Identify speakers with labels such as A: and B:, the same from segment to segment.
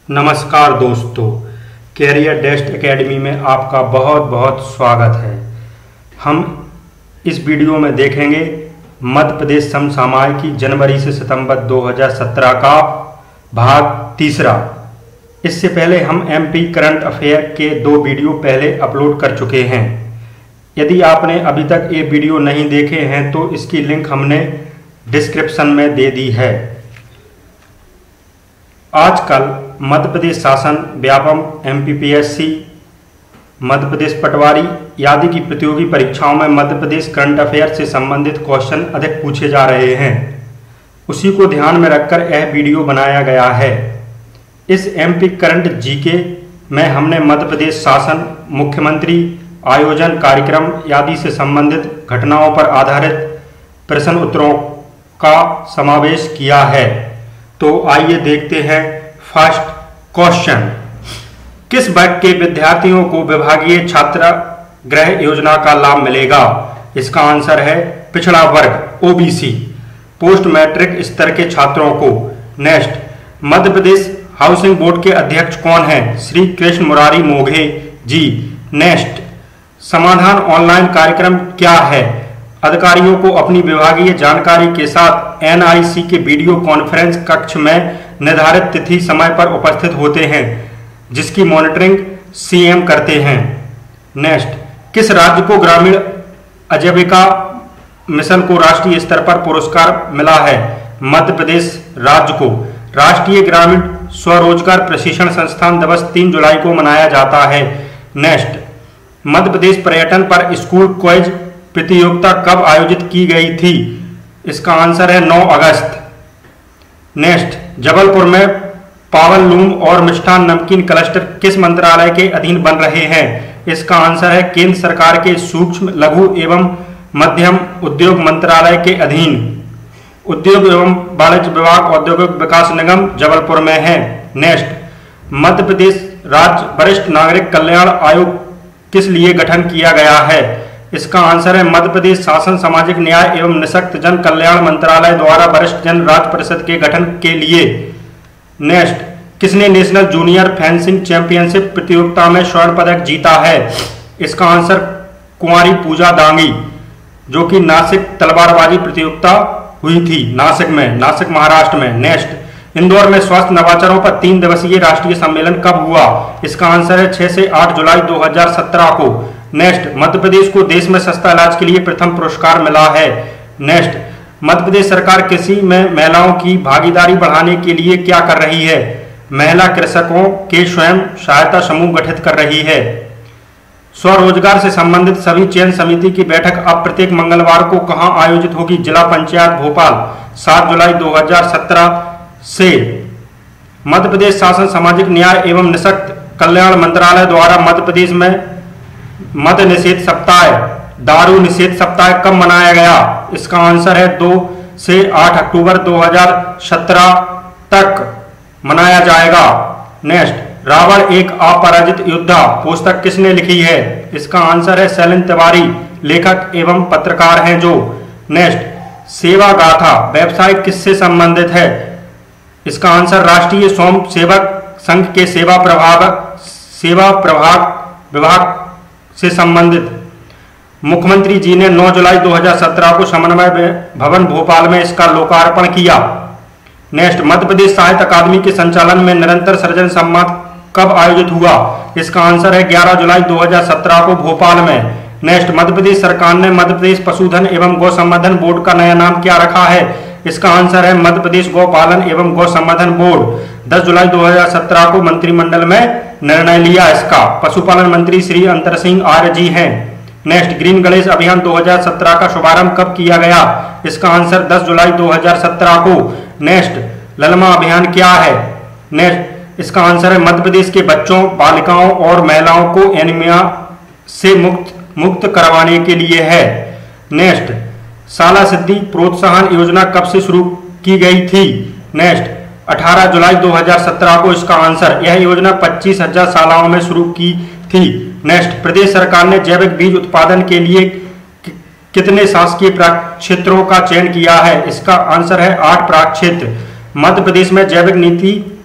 A: नमस्कार दोस्तों, career डेस्ट academy में आपका बहुत बहुत स्वागत है। हम इस वीडियो में देखेंगे मध्य प्रदेश समसामयिकी जनवरी से सितंबर 2017 का भाग तीसरा। इससे पहले हम एमपी करंट अफेयर के 2 वीडियो पहले अपलोड कर चुके हैं। यदि आपने अभी तक ये वीडियो नहीं देखे हैं तो इसकी लिंक हमने डिस्क्रिप्शन में दे दी है। आजकल मध्य प्रदेश शासन व्यापम, एमपीपीएससी, मध्य प्रदेश पटवारी आदि की प्रतियोगी परीक्षाओं में मध्य प्रदेश करंट अफेयर से संबंधित क्वेश्चन अधिक पूछे जा रहे हैं। उसी को ध्यान में रखकर यह वीडियो बनाया गया है। इस एमपी करंट जीके में हमने मध्य प्रदेश शासन, मुख्यमंत्री, आयोजन, कार्यक्रम आदि से संबंधित घटनाओं पर आधारित प्रश्न उत्तरों का समावेश किया है। तो आइए देखते हैं फर्स्ट क्वेश्चन। किस वर्ग के विद्यार्थियों को विभागीय छात्र गृह योजना का लाभ मिलेगा? इसका आंसर है पिछड़ा वर्ग, ओबीसी, पोस्ट मैट्रिक स्तर के छात्रों को। Next, Madhya Pradesh housing board के अध्यक्ष कौन हैं? श्री कृष्ण मुरारी मोघे जी। नेक्स्ट, समाधान ऑनलाइन कार्यक्रम क्या है? अधिकारियों को अपनी विभागीय जानकारी के साथ एनआईसी के वीडियो कॉन्फ्रेंस कक्ष में निर्धारित तिथि समय पर उपस्थित होते हैं, जिसकी मॉनिटरिंग सीएम करते हैं। नेक्स्ट, किस राज्य को ग्रामीण आजीविका मिशन को राष्ट्रीय स्तर पर पुरस्कार मिला है? मध्य प्रदेश राज्य को। राष्ट्रीय ग्रामीण स्वरोजगार प्रशिक्षण संस्थान दिवस 3 जुलाई को मनाया जाता है। नेक्स्ट, मध्य प्रदेश पर्यटन पर स्कूल क्विज प्रतियोगिता कब आयोजित की गई थी? इसका आंसर है 9 अगस्त। नेक्स्ट, जबलपुर में पावन लूम और मिष्ठान नमकीन क्लस्टर किस मंत्रालय के अधीन बन रहे हैं? इसका आंसर है केंद्र सरकार के सूक्ष्म, लघु एवं मध्यम उद्योग मंत्रालय के अधीन। उद्योग एवं वाणिज्य विभाग, औद्योगिक विकास निगम जबलपुर में है। नेक्स्ट, मध्य प्रदेश राज्य वरिष्ठ नागरिक कल्याण आयोग किस लिए गठन किया गया है? इसका आंसर है मध्य प्रदेश शासन, सामाजिक न्याय एवं निःशक्त जन कल्याण मंत्रालय द्वारा वरिष्ठ जन राज्य परिषद के गठन के लिए। नेक्स्ट, किसने नेशनल जूनियर फेंसिंग चैंपियनशिप प्रतियोगिता में स्वर्ण पदक जीता है? इसका आंसर कुंवारी पूजा दांगी, जो कि नासिक तलवारबाजी प्रतियोगिता हुई थी नासिक महाराष्ट्र में। नेक्स्ट, इंदौर में स्वास्थ्य नवाचारों पर 3 दिवसीय राष्ट्रीय सम्मेलन कब हुआ? इसका आंसर है 6 से 8 जुलाई 2017 को। नेक्स्ट, मध्य प्रदेश को देश में सस्ता इलाज के लिए प्रथम पुरस्कार मिला है। नेक्स्ट, मध्य प्रदेश सरकार कृषि में महिलाओं की भागीदारी बढ़ाने के लिए क्या कर रही है? महिला कृषकों के स्वयं सहायता समूह गठित कर रही है। स्वरोजगार से संबंधित सभी चयन समिति की बैठक अब प्रत्येक मंगलवार को कहां आयोजित होगी? जिला पंचायत भोपाल, 7 जुलाई 2017 से। मध्य प्रदेश शासन, सामाजिक न्याय एवं निःशक्त कल्याण मंत्रालय द्वारा मध्य प्रदेश में मद्य निषेध सप्ताह, दारू निषेध सप्ताह कब मनाया गया? इसका आंसर है 2 से 8 अक्टूबर 2017 तक मनाया जाएगा। नेक्स्ट, रावण एक अपराजित योद्धा पुस्तक किसने लिखी है? इसका आंसर है शैलेंद्र तिवारी, लेखक एवं पत्रकार हैं जो। नेक्स्ट, सेवा गाथा वेबसाइट किससे संबंधित है? इसका आंसर राष्ट्रीय स्वयं सेवक संघ के सेवा प्रभाग विभाग से संबंधित। मुख्यमंत्री जी ने 9 जुलाई 2017 को समन्वय भवन भोपाल में इसका लोकार्पण किया। नेक्स्ट, मध्य प्रदेश साहित्य अकादमी के संचालन में निरंतर सृजन सम्मान कब आयोजित हुआ? इसका आंसर है 11 जुलाई 2017 को भोपाल में। नेक्स्ट, मध्य प्रदेश सरकार ने मध्य प्रदेश पशुधन एवं गौ संवर्धन बोर्ड का नया नाम क्या रखा है? इसका आंसर है मध्य प्रदेश गौपालन एवं गौ संवर्धन बोर्ड। 10 जुलाई 2017 को मंत्रिमंडल में निर्णय लिया इसका। पशुपालन मंत्री श्री अंतर सिंह आर्य जी हैं। नेक्स्ट, ग्रीन गणेश अभियान 2017 का शुभारंभ कब किया गया? इसका आंसर 10 जुलाई 2017 को। नेक्स्ट, ललमा अभियान क्या है? नेक्स्ट, इसका आंसर है मध्य प्रदेश के बच्चों, बालिकाओं और महिलाओं को एनीमिया से मुक्त करवाने के लिए है। नेक्स्ट, शाला सिद्धि प्रोत्साहन योजना कब से शुरू की गई थी? नेक्स्ट, 18 जुलाई 2017 को इसका आंसर। यह योजना 25,000 शालाओं में शुरू की थी। नेक्स्ट, प्रदेश सरकार ने जैविक बीज उत्पादन के लिए कितने शासकीय क्षेत्रों का चयन किया है? इसका आंसर है 8 प्राक क्षेत्र। मध्य प्रदेश में जैविक नीति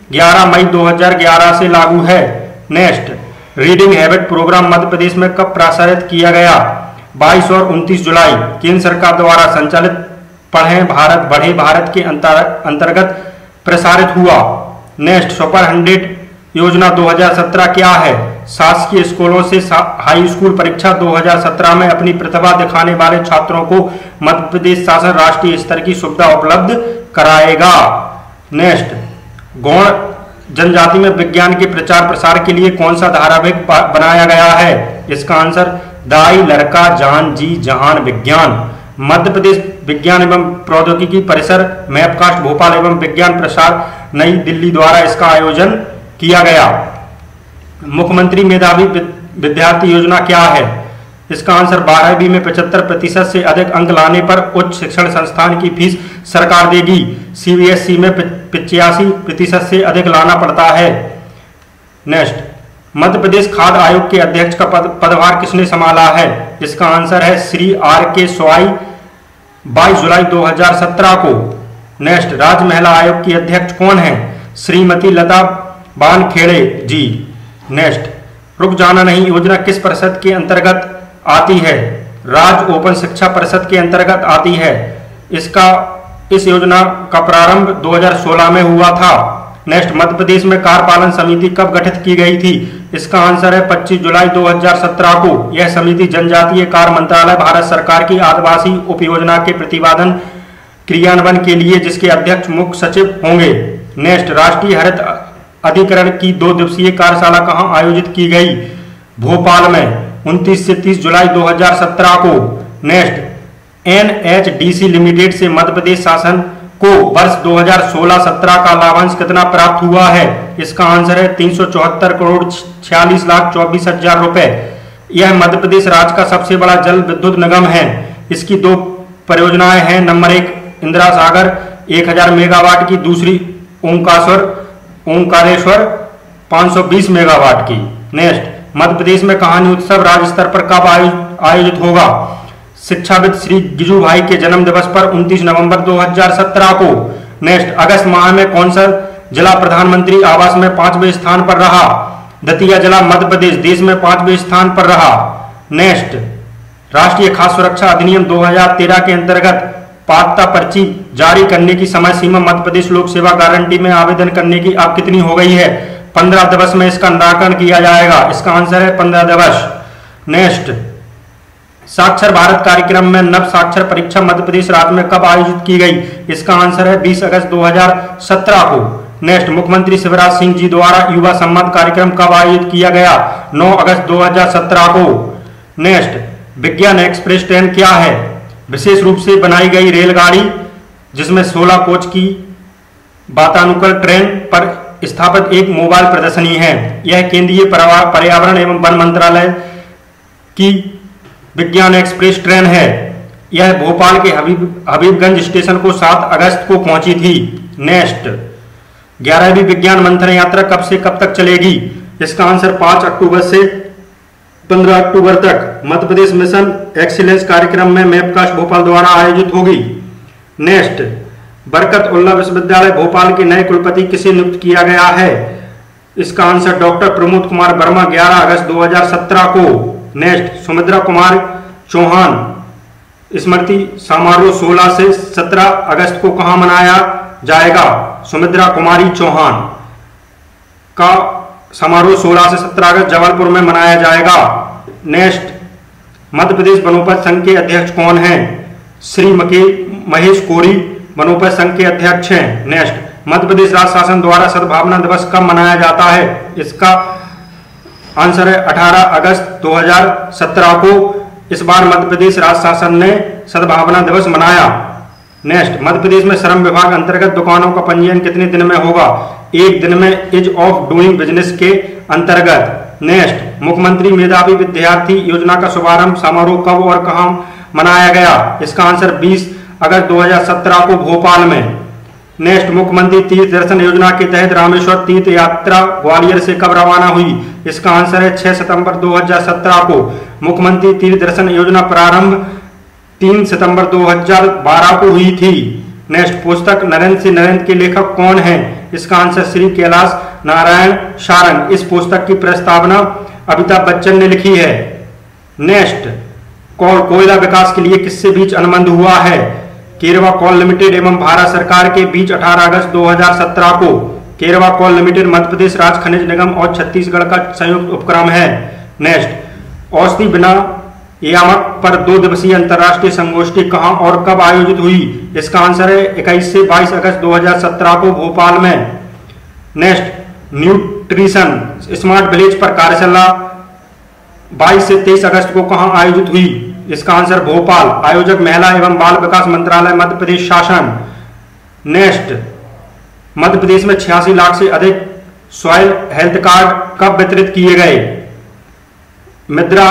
A: 11 मई 2011 से लागू है। Next, reading habit program Madhya Pradesh में कब प्रसारित किया गया? 22 और 29 जुलाई। केंद्र सरकार द्वारा संचालित पढ़ें भारत बढ़े भारत के अंतर्गत प्रसारित हुआ। नेक्स्ट, सुपर 100 योजना 2017 क्या है? शासकीय स्कूलों से हाई स्कूल परीक्षा 2017 में अपनी प्रतिभा दिखाने वाले छात्रों को मध्य प्रदेश शासन राष्ट्रीय स्तर की सुविधा उपलब्ध कराएगा। नेक्स्ट, गौण जनजाति में विज्ञान के प्रचार प्रसार के लिए कौन सा धारावाहिक बनाया गया है? इसका आंसर दाई लड़का जान जी जहान विज्ञान। मध्य प्रदेश विज्ञान एवं प्रौद्योगिकी परिसर मैपकास्ट भोपाल एवं विज्ञान प्रसार नई दिल्ली द्वारा इसका आयोजन किया गया। मुख्यमंत्री मेधावी विद्यार्थी योजना क्या है? इसका आंसर 12वीं में 75% से अधिक अंक लाने पर उच्च शिक्षण संस्थान की फीस सरकार देगी। सीबीएसई में 85% से अधिक लाना पड़ता है। नेक्स्ट, मध्य प्रदेश खाद्य आयोग के अध्यक्ष का पदभार किसने संभाला है? इसका आंसर है श्री R.K. स्वाई 22 जुलाई 2017 को। नेक्स्ट, राज्य महिला आयोग की अध्यक्ष कौन है? श्रीमती लता बानखेड़े जी। नेक्स्ट, रुक जाना नहीं योजना किस परिषद के अंतर्गत आती है? राज्य ओपन शिक्षा परिषद के अंतर्गत आती है। इस योजना का प्रारंभ 2016 में हुआ था। नेक्स्ट, मध्य प्रदेश में कार्यपालन समिति कब गठित की गई थी? इसका आंसर है 25 जुलाई 2017 को। यह समिति जनजातीय कार्य मंत्रालय भारत सरकार की आदिवासी उपयोजना के प्रतिपादन क्रियान्वयन के लिए जिसके अध्यक्ष मुख्य सचिव होंगे। नेक्स्ट, राष्ट्रीय हरित अधिकरण की 2 दिवसीय कार्यशाला कहां आयोजित की गई? भोपाल में 29 से 30 जुलाई 2017 को। नेक्स्ट, NHDC लिमिटेड से मध्य प्रदेश शासन को वर्ष 2016-17 का लाभांश कितना प्राप्त हुआ है? इसका आंसर है 374 करोड़ 46 लाख 24 हजार रुपए। यह मध्य प्रदेश राज्य का सबसे बड़ा जल विद्युत निगम है। इसकी 2 परियोजनाएं हैं। नंबर 1 इंदिरा सागर 1000 मेगावाट की, दूसरी ओंकारेश्वर 520 मेगावाट की। नेक्स्ट, मध्य प्रदेश में कहानी उत्सव राज्य स्तर पर कब आयोजित होगा? शिक्षाविद श्री गिजू भाई के जन्म दिवस पर 29 नवंबर 2017 को। नेक्स्ट, अगस्त माह में कौन सा जिला प्रधानमंत्री आवास में 5वें स्थान पर रहा? दतिया जिला मध्य प्रदेश देश में 5वें स्थान पर रहा। नेक्स्ट, राष्ट्रीय खाद्य सुरक्षा अधिनियम 2013 के अंतर्गत पात्रता पर्ची जारी करने की समय सीमा मध्य प्रदेश लोक सेवा गारंटी में आवेदन करने की अब कितनी हो गई है? 15 दिवस में इसका नामांकन किया जाएगा। इसका आंसर है 15 दिवस। नेक्स्ट, साक्षर भारत कार्यक्रम में नव साक्षर परीक्षा मध्य प्रदेश राज्य में कब आयोजित की गई? इसका आंसर है 20 अगस्त 2017 को। नेक्स्ट, मुख्यमंत्री शिवराज सिंह जी द्वारा युवा सम्मान कार्यक्रम कब आयोजित किया गया? 9 अगस्त 2017 को। नेक्स्ट, विज्ञान एक्सप्रेस ट्रेन क्या है? विशेष रूप से बनाई गई रेलगाड़ी जिसमें 16 कोच की वातानुकूल ट्रेन पर स्थापित एक मोबाइल प्रदर्शनी है। यह केंद्रीय पर्यावरण एवं वन मंत्रालय की विज्ञान एक्सप्रेस ट्रेन है। यह भोपाल के हबीबगंज स्टेशन को 7 अगस्त को पहुंची थी। नेक्स्ट, 11वीं विज्ञान मंथन यात्रा कब से कब तक चलेगी? इसका आंसर 5 अक्टूबर से 15 अक्टूबर तक मध्य प्रदेश मिशन एक्सीलेंस कार्यक्रम में मैपकास्ट भोपाल द्वारा आयोजित होगी। नेक्स्ट, बरकत उल्ला विश्वविद्यालय भोपाल के नए कुलपति किसे नियुक्त किया गया है? इसका आंसर डॉक्टर प्रमोद कुमार वर्मा 11 अगस्त 2017 को। नेक्स्ट, सुमित्रा कुमार चौहान स्मृति समारोह 16 से 17 अगस्त को कहां मनाया जाएगा? सुमित्रा कुमारी चौहान का समारोह 16 से 17 अगस्त जबलपुर में मनाया जाएगा। नेक्स्ट, मध्य प्रदेश वनोपज संघ के अध्यक्ष कौन हैं? श्री महेश कोरी वनोपज संघ के अध्यक्ष हैं। नेक्स्ट, मध्य प्रदेश राज्य शासन द्वारा सद्भावना दिवस कब मनाया जाता है? इसका आंसर है 18 अगस्त 2017 को। इस बार मध्य प्रदेश राज्य शासन ने सद्भावना दिवस मनाया। नेक्स्ट, मध्य प्रदेश में श्रम विभाग अंतर्गत दुकानों का पंजीयन कितने दिन में होगा? 1 दिन में ईज ऑफ डूइंग बिजनेस के अंतर्गत। नेक्स्ट, मुख्यमंत्री मेधावी विद्यार्थी योजना का शुभारंभ समारोह कब और कहां मनाया गया? इसका आंसर 20 अगस्त 2017 को भोपाल में। नेक्स्ट, मुख्यमंत्री तीर्थ दर्शन योजना के तहत रामेश्वर तीर्थ यात्रा ग्वालियर से कब रवाना हुई? इसका आंसर है 6 सितंबर 2017 को। मुख्यमंत्री तीर्थ दर्शन योजना प्रारंभ 3 सितंबर 2012 को हुई थी। नेक्स्ट, पुस्तक नरेंद्र से नरेंद्र के लेखक कौन हैं? इसका आंसर श्री कैलाश नारायण शारंग। इस पुस्तक की प्रस्तावना अमिताभ बच्चन ने लिखी है। नेक्स्ट, कोयला विकास के लिए किससे बीच अनुबंध हुआ है? केरवा कोल लिमिटेड एवं भारत सरकार के बीच 18 अगस्त 2017 को। केरवा कोल लिमिटेड मध्य प्रदेश राज्य खनिज निगम और छत्तीसगढ़ का संयुक्त उपक्रम है। नेक्स्ट, औषधि बिना यामक पर 2 दिवसीय अंतर्राष्ट्रीय संगोष्ठी कहां और कब आयोजित हुई? इसका आंसर है 21 से 22 अगस्त 2017 को भोपाल में। नेक्स्ट, न्यूट्रिशन स्मार्ट विलेज पर कार्यशाला 22 से 23 अगस्त को कहां आयोजित हुई? इसका आंसर भोपाल। आयोजक महिला एवं बाल विकास मंत्रालय मध्य प्रदेश शासन। नेक्स्ट, मध्य प्रदेश में 86 लाख से अधिक सॉइल हेल्थ कार्ड कब वितरित किए गए? मृदा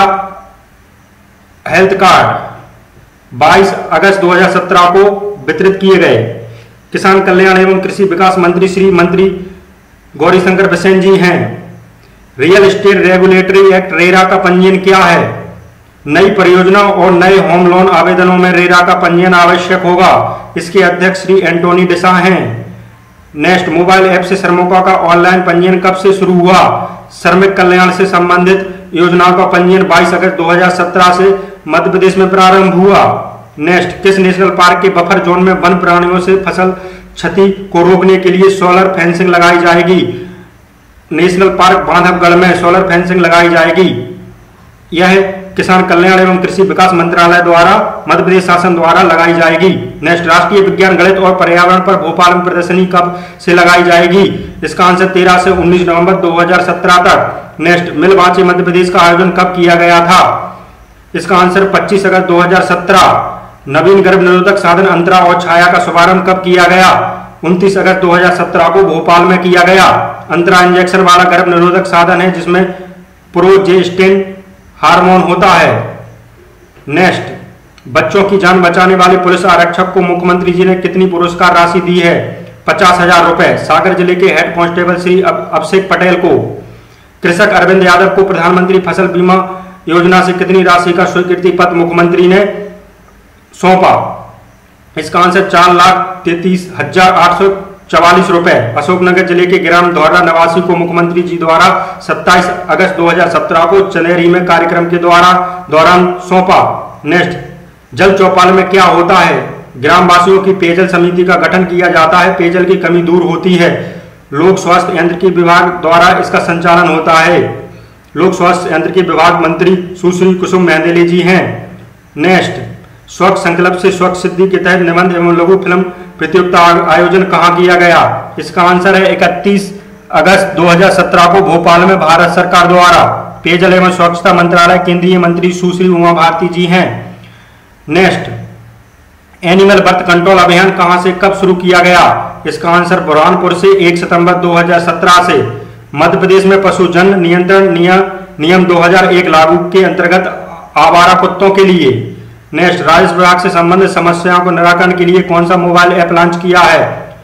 A: हेल्थ कार्ड 22 अगस्त 2017 को वितरित किए गए। किसान कल्याण एवं कृषि विकास मंत्री श्री मंत्री गौरीशंकर बिसेन जी हैं। Real estate regulatory act RERA का पंजीयन क्या है? नई परियोजना और नए होम लोन आवेदनों में रेरा का पंजीयन आवश्यक होगा। इसके अध्यक्ष श्री एंटोनी डिसा हैं। नेक्स्ट, मोबाइल ऐप से श्रमिकों का ऑनलाइन पंजीयन कब से शुरू हुआ? श्रमिक कल्याण से संबंधित योजनाओं का पंजीयन 22 अगस्त 2017 से मध्य प्रदेश में प्रारंभ हुआ। नेक्स्ट, किस नेशनल पार्क के बफर जोन में वन प्राणियों से फसल क्षति को रोकने के लिए सोलर फेंसिंग लगाई जाएगी? नेशनल पार्क बांधवगढ़ में सोलर फेंसिंग लगाई जाएगी। यह किसान कल्याण एवं कृषि विकास मंत्रालय द्वारा मध्य प्रदेश शासन द्वारा लगाई जाएगी। नेक्स्ट, राष्ट्रीय विज्ञान गणित और पर्यावरण पर भोपाल में प्रदर्शनी कब से लगाई जाएगी? इसका आंसर 13 से 19 नवंबर 2017 तक। नेक्स्ट, मिल बाँचे मध्य प्रदेश का आयोजन कब किया गया था? इसका आंसर 25 अगस्त 2017। नवीन गर्भ निरोधक साधन अंतरा और छाया का शुभारंभ कब किया गया? 29 अगस्त 2017 को भोपाल में किया गया। अंतरा इंजेक्शन वाला गर्भ निरोधक साधन है जिसमें प्रोजेस्टेन हार्मोन होता है। नेक्स्ट, बच्चों की जान बचाने वाले पुलिस आरक्षक को मुख्यमंत्री जी ने कितनी पुरस्कार राशि दी है? 50,000 रुपए। सागर जिले के हेड कांस्टेबल श्री अभिषेक पटेल को। कृषक अरविंद यादव को प्रधानमंत्री फसल बीमा योजना से कितनी राशि का स्वीकृति पत्र मुख्यमंत्री ने सौंपा? इसका आंसर 4,33,844 रुपए। अशोकनगर जिले के ग्राम धौरा निवासी को मुख्यमंत्री जी द्वारा 27 अगस्त 2017 को चंदेरी में कार्यक्रम के दौरान सौंपा। नेक्स्ट, जल चौपाल में क्या होता है? ग्रामवासियों की पेयजल समिति का गठन किया जाता है। पेयजल की कमी दूर होती है। लोक स्वास्थ्य यांत्रिकी विभाग द्वारा इसका संचालन होता है। लोक स्वास्थ्य यांत्रिकी विभाग मंत्री सुश्री कुसुम मेहंदेले जी हैं। नेक्स्ट, स्वच्छ संकल्प से स्वच्छ सिद्धि के तहत निबंध एवं लघु फिल्म प्रतियोगिता आयोजन कहाँ किया गया? इसका आंसर है 31 अगस्त 2017 को भोपाल में भारत सरकार द्वारा। पेयजल एवं स्वच्छता मंत्रालय केंद्रीय मंत्री सुश्री उमा भारती जी हैं। नेक्स्ट, एनिमल बर्थ कंट्रोल अभियान कहां से कब शुरू किया गया? इसका आंसर बुरहानपुर से 1 सितंबर 2017 से। मध्य प्रदेश में पशुजन नियंत्रण नियम 2001 लागू के अंतर्गत आवारा कुत्तों के लिए। नेक्स्ट, राजस्व विभाग से संबंधित समस्याओं को निराकरण के लिए कौन सा मोबाइल ऐप लॉन्च किया है?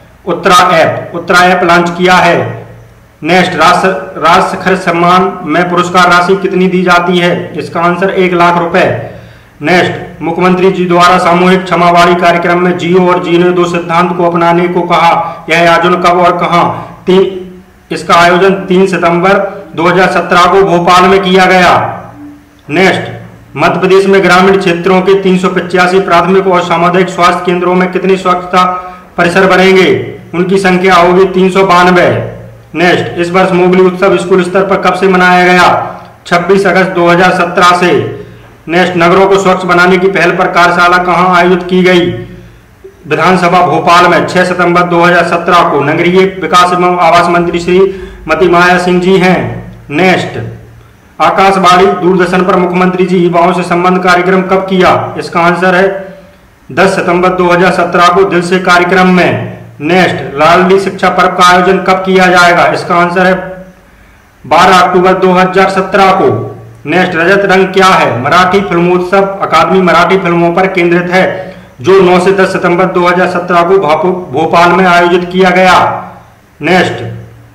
A: उत्तरा ऐप लॉन्च किया है। नेक्स्ट, राष्ट्र खर्च सम्मान में पुरस्कार राशि कितनी दी जाती है? इसका आंसर 1 लाख रुपए। नेक्स्ट, मुख्यमंत्री जी द्वारा सामूहिक क्षमावाणी कार्यक्रम में जियो और जीने दो सिद्धांत को अपनाने को कहा। यह आयोजन कब और कहां? इसका आयोजन 3 सितंबर 2017 को भोपाल में किया गया। नेक्स्ट, मध्य प्रदेश में ग्रामीण क्षेत्रों के 385 प्राथमिक और सामुदायिक स्वास्थ्य केंद्रों में कितने स्वच्छता परिसर बनेंगे? उनकी संख्या होगी 392। नेक्स्ट, इस वर्ष मोगली उत्सव स्कूल स्तर पर कब से मनाया गया? 26 अगस्त 2017 से। नेक्स्ट, नगरों को स्वच्छ बनाने की पहल पर कार्यशाला कहां आयोजित की गई? विधानसभा भोपाल में 6 सितंबर 2017 को। नगरीय विकास एवं आवास मंत्री श्रीमती माया सिंह जी हैं। नेक्स्ट, आकाशवाणी दूरदर्शन पर मुख्यमंत्री जी युवाओं से संबंध कार्यक्रम कब किया? इसका आंसर है 10 सितंबर 2017 को दिल से कार्यक्रम में। नेक्स्ट, लाडली शिक्षा पर्व का आयोजन कब किया जाएगा? इसका आंसर है 12 अक्टूबर 2017 को। नेक्स्ट, रजत रंग क्या है? मराठी फिल्मोत्सव अकादमी मराठी फिल्मों पर केंद्रित है जो 9 से 10 सितंबर 2017 को भोपाल में आयोजित किया गया। नेक्स्ट,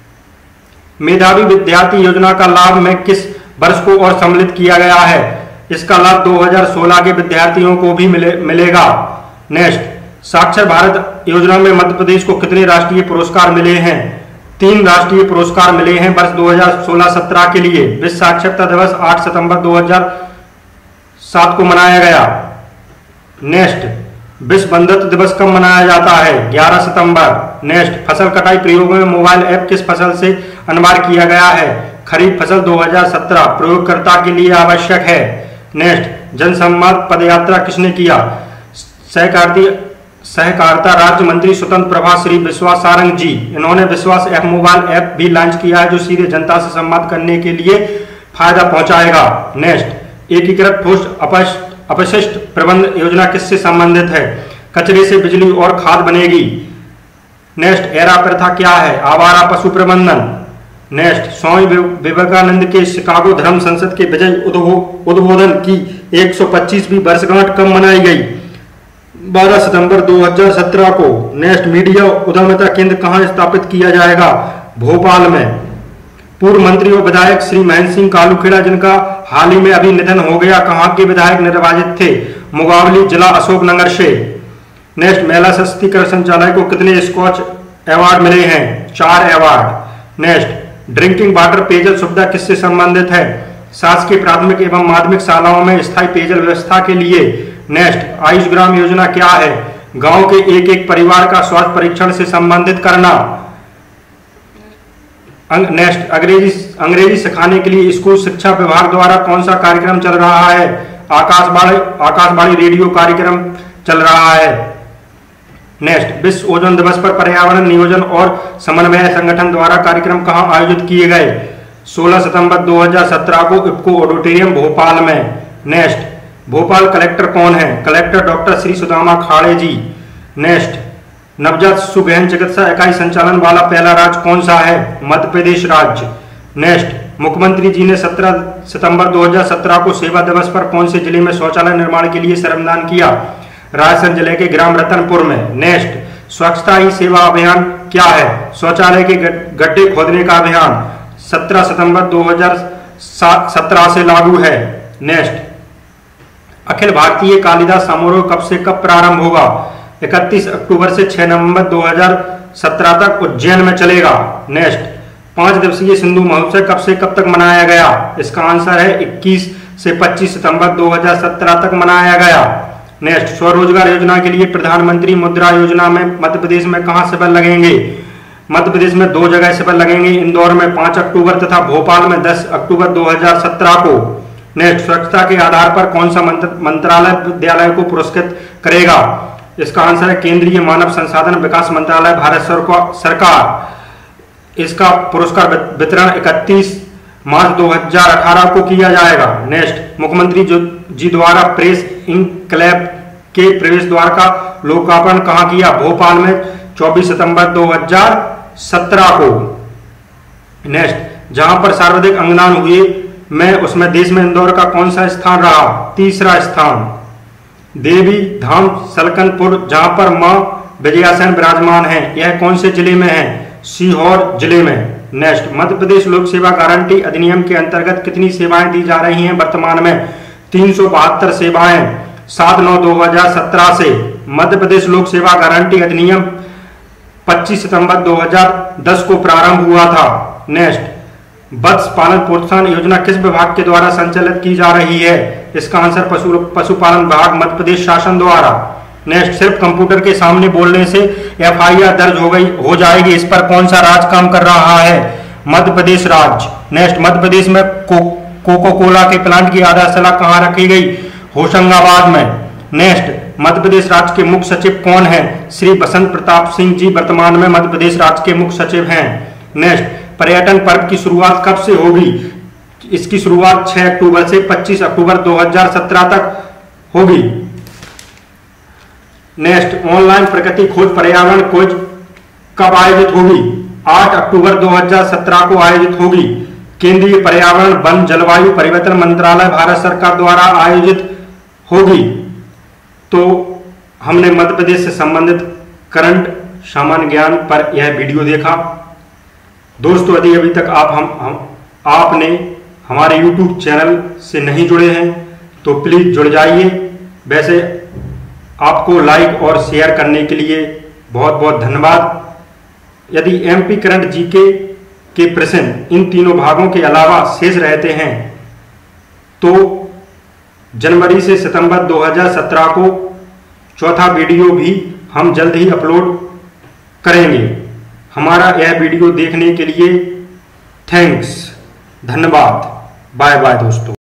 A: मेधावी विद्यार्थी योजना का लाभ में किस वर्ष को और सम्मिलित किया गया है? इसका लाभ 2016 के विद्यार्थियों को भी मिलेगा। नेक्स्ट, साक्षर भारत योजना में मध्य प्रदेश को कितने राष्ट्रीय पुरस्कार मिले हैं? 3 राष्ट्रीय पुरस्कार मिले हैं वर्ष 2016-17 के लिए। विश्व साक्षरता दिवस 8 सितंबर 2007 को मनाया गया। नेक्स्ट, विश्व बंधुत्व दिवस कब मनाया जाता है? 11 सितंबर। नेक्स्ट, फसल कटाई प्रयोग में मोबाइल ऐप किस फसल से अनिवार्य किया गया है? खरीफ फसल 2017 प्रयोगकर्ता के लिए आवश्यक है। नेक्स्ट, जनसंवाद पदयात्रा किसने किया? सहकारिता राज्य मंत्री स्वतंत्र प्रभार श्री विश्वास सारंग जी। इन्होंने विश्वास ऐप मोबाइल ऐप भी लॉन्च किया है जो सीधे जनता से संवाद करने के लिए फायदा पहुंचाएगा। नेक्स्ट, एकीकृत ठोस अपशिष्ट प्रबंधन योजना किससे संबंधित है? कचरे से बिजली और खाद बनेगी। नेक्स्ट, एरा प्रथा क्या है? आवारा पशु प्रबंधन। नेक्स्ट, स्वामी विवेकानंद के शिकागो धर्म संसद के विजय उद्बोधन की 125वीं वर्षगांठ कब मनाई गई? 12 सितंबर 2017 को। नेक्स्ट, मीडिया उद्यमिता केंद्र कहां स्थापित किया जाएगा? भोपाल में। पूर्व मंत्री और विधायक श्री महेंद्र सिंह कालूखेड़ा जिनका हाल ही में अभी निधन हो गया, कहां के विधायक निर्वाचित थे? मुंगावली जिला अशोकनगर से। नेक्स्ट, महिला सशक्तिकरण संचालय को कितने स्कॉच अवार्ड मिले हैं? 4 अवार्ड। नेक्स्ट, ड्रिंकिंग वाटर पेयजल सुविधा किससे संबंधित है? शासकीय प्राथमिक एवं माध्यमिक शालाओं में स्थायी पेयजल व्यवस्था के लिए। नेक्स्ट, आयुष ग्राम योजना क्या है? गांव के एक परिवार का स्वास्थ्य परीक्षण से संबंधित करना। नेक्स्ट, अंग्रेजी सिखाने के लिए स्कूल शिक्षा विभाग द्वारा कौन सा कार्यक्रम चल रहा है? आकाशवाणी रेडियो कार्यक्रम चल रहा है। नेक्स्ट, विश्व ओजोन दिवस पर पर्यावरण नियोजन और समन्वय संगठन द्वारा कार्यक्रम कहां आयोजित किए गए? 16 सितंबर 2017 को इफ्को ऑडिटोरियम भोपाल में। नेक्स्ट, भोपाल कलेक्टर कौन है? Collector doctor Shri Sudama Khade ji. Next, नवजात शिशु गहन चिकित्सा इकाई संचालन वाला पहला राज्य कौन सा है? मध्य प्रदेश राज्य। नेक्स्ट, मुख्यमंत्री जी ने 17 सितंबर 2017 को सेवा दिवस पर कौन से जिले में शौचालय निर्माण के लिए श्रमदान किया? रायसेन जिले के ग्राम रतनपुर में। नेक्स्ट, स्वच्छता ही सेवा अभियान क्या है? शौचालय के गड्ढे खोदने का अभियान 17 सितंबर 2017 से लागू है। नेक्स्ट, अखिल भारतीय कालिदास समारोह कब से कब प्रारंभ होगा? 31 अक्टूबर से 6 नवंबर 2017 तक उज्जैन में चलेगा। नेक्स्ट, 5 दिवसीय सिंधु महोत्सव कब से कब तक मनाया गया? इसका आंसर है 21 से 25 सितंबर 2017 तक मनाया गया। नेक्स्ट, स्वरोजगार योजना के लिए प्रधानमंत्री मुद्रा योजना में मध्य प्रदेश में कहां शिविर लगेंगे? मध्य प्रदेश में 2 जगह शिविर लगेंगे, इंदौर में 5 अक्टूबर तथा भोपाल में 10 अक्टूबर 2017 को। नेक्स्ट, स्वच्छता के आधार पर कौन सा मंत्रालय विद्यालय को पुरस्कृत करेगा? इसका आंसर है केंद्रीय मानव संसाधन विकास मंत्रालय, भारत सरकार। इसका पुरस्कार वितरण 31 मार्च 2018 को किया जाएगा। नेक्स्ट, मुख्यमंत्री जी द्वारा प्रेस इनक्लेव के प्रवेश द्वार का लोकार्पण कहां किया? भोपाल में 24 सितंबर 2017 को। नेक्स्ट, जहां पर सर्वाधिक अंगदान हुए उसमें देश में इंदौर का कौन सा स्थान रहा? 3रा स्थान। देवी धाम सलकनपुर जहां पर मां विजयासेन विराजमान है, यह कौन से जिले में है? सीहोर जिले में। नेक्स्ट, मध्य प्रदेश लोक सेवा गारंटी अधिनियम के अंतर्गत कितनी सेवाएं दी जा रही हैं वर्तमान में? 372 सेवाएं 7/9/2017 से। मध्य प्रदेश लोक सेवा गारंटी अधिनियम 25 सितंबर 2010 को प्रारंभ हुआ था। नेक्स्ट, वत्स्य पालन प्रोत्साहन योजना किस विभाग के द्वारा संचालित की जा रही है? इसका आंसर पशुपालन विभाग, मध्य प्रदेश शासन द्वारा। नेक्स्ट, सिर्फ कंप्यूटर के सामने बोलने से FIR दर्ज हो जाएगी, इस पर कौन सा राज्य काम कर रहा है? मध्य प्रदेश राज्य। नेक्स्ट, मध्य प्रदेश में कोको कोला के प्लांट की आधारशिला कहां रखी गई? होशंगाबाद में। नेक्स्ट, मध्य प्रदेश राज्य के मुख्य सचिव कौन है? श्री बसंत प्रताप सिंह जी वर्तमान में मध्य प्रदेश राज्य के मुख्य सचिव हैं। नेक्स्ट, पर्यटन पर्व की शुरुआत कब से होगी? इसकी शुरुआत 6 अक्टूबर से 25 अक्टूबर 2017 तक होगी। नेक्स्ट, ऑनलाइन प्रकृति खोज पर्यावरण खोज कब आयोजित होगी? 8 अक्टूबर 2017 को आयोजित होगी। केंद्रीय पर्यावरण वन जलवायु परिवर्तन मंत्रालय भारत सरकार द्वारा आयोजित होगी। तो हमने मध्य प्रदेश से संबंधित करंट सामान्य ज्ञान पर यह वीडियो देखा। दोस्तों, यदि अभी तक आपने हमारे YouTube चैनल से नहीं जुड़े हैं तो प्लीज जुड़ जाइए। वैसे आपको लाइक और शेयर करने के लिए बहुत बहुत धन्यवाद। यदि एमपी करंट जीके के प्रश्न इन तीनों भागों के अलावा शेष रहते हैं तो जनवरी से सितंबर 2017 को चौथा वीडियो भी हम जल्द ही अपलोड करेंगे। हमारा यह वीडियो देखने के लिए थैंक्स, धन्यवाद, बाय बाय दोस्तों।